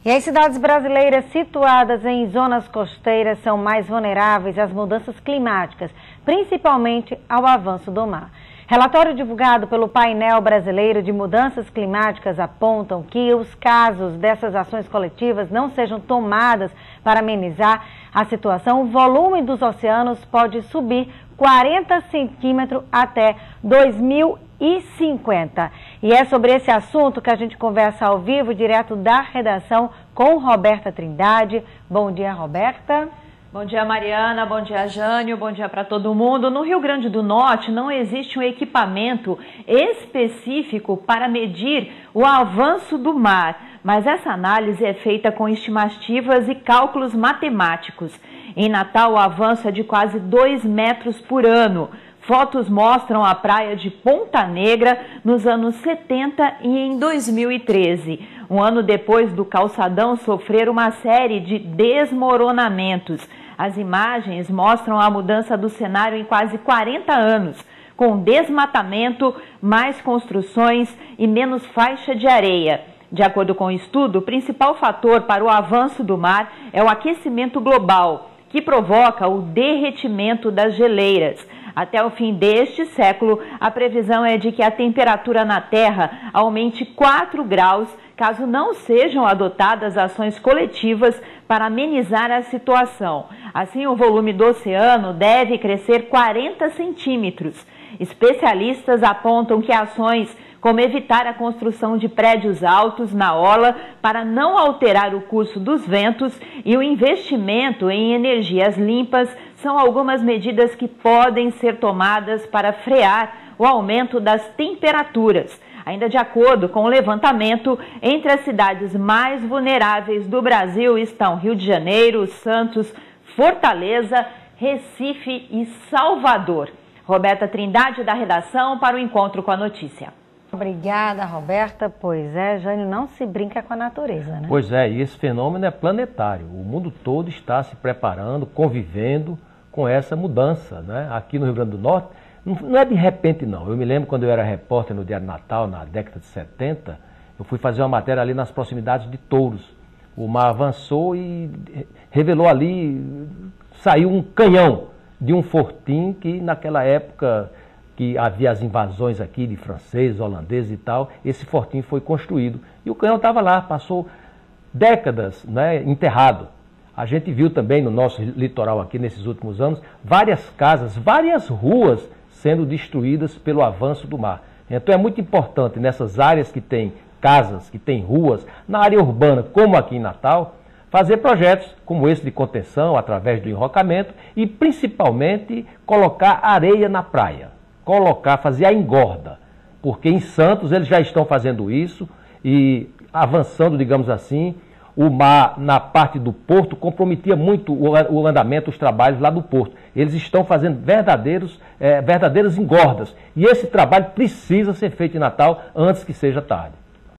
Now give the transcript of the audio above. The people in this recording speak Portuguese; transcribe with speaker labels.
Speaker 1: E as cidades brasileiras situadas em zonas costeiras são mais vulneráveis às mudanças climáticas, principalmente ao avanço do mar. Relatório divulgado pelo Painel Brasileiro de Mudanças Climáticas apontam que os casos dessas ações coletivas não sejam tomadas para amenizar a situação, o volume dos oceanos pode subir 40 centímetros até 2050. E é sobre esse assunto que a gente conversa ao vivo, direto da redação, com Roberta Trindade. Bom dia, Roberta.
Speaker 2: Bom dia, Mariana. Bom dia, Jânio. Bom dia para todo mundo. No Rio Grande do Norte não existe um equipamento específico para medir o avanço do mar, mas essa análise é feita com estimativas e cálculos matemáticos. Em Natal, o avanço é de quase 2 metros por ano. Fotos mostram a praia de Ponta Negra nos anos 70 e em 2013. Um ano depois do calçadão sofrer uma série de desmoronamentos. As imagens mostram a mudança do cenário em quase 40 anos, com desmatamento, mais construções e menos faixa de areia. De acordo com o estudo, o principal fator para o avanço do mar é o aquecimento global, que provoca o derretimento das geleiras. Até o fim deste século, a previsão é de que a temperatura na Terra aumente 4 graus, caso não sejam adotadas ações coletivas para amenizar a situação. Assim, o volume do oceano deve crescer 40 centímetros. Especialistas apontam que ações como evitar a construção de prédios altos na orla para não alterar o curso dos ventos e o investimento em energias limpas são algumas medidas que podem ser tomadas para frear o aumento das temperaturas. Ainda de acordo com o levantamento, entre as cidades mais vulneráveis do Brasil estão Rio de Janeiro, Santos, Fortaleza, Recife e Salvador. Roberta Trindade, da redação, para o Encontro com a Notícia.
Speaker 1: Obrigada, Roberta. Pois é, Jânio, não se brinca com a natureza, né?
Speaker 3: Pois é, e esse fenômeno é planetário. O mundo todo está se preparando, convivendo com essa mudança, né? Aqui no Rio Grande do Norte, não é de repente não. Eu me lembro quando eu era repórter no Diário Natal, na década de 70, eu fui fazer uma matéria ali nas proximidades de Touros. O mar avançou e revelou ali, saiu um canhão de um fortim que naquela época que havia as invasões aqui de franceses, holandeses e tal, esse fortim foi construído. E o canhão estava lá, passou décadas, né, enterrado. A gente viu também no nosso litoral aqui, nesses últimos anos, várias casas, várias ruas sendo destruídas pelo avanço do mar. Então é muito importante nessas áreas que tem casas, que tem ruas, na área urbana, como aqui em Natal, fazer projetos como esse de contenção, através do enrocamento e principalmente colocar areia na praia. Fazer a engorda, porque em Santos eles já estão fazendo isso e avançando, digamos assim, o mar na parte do porto comprometia muito o andamento, os trabalhos lá do porto. Eles estão fazendo verdadeiras engordas e esse trabalho precisa ser feito em Natal antes que seja tarde.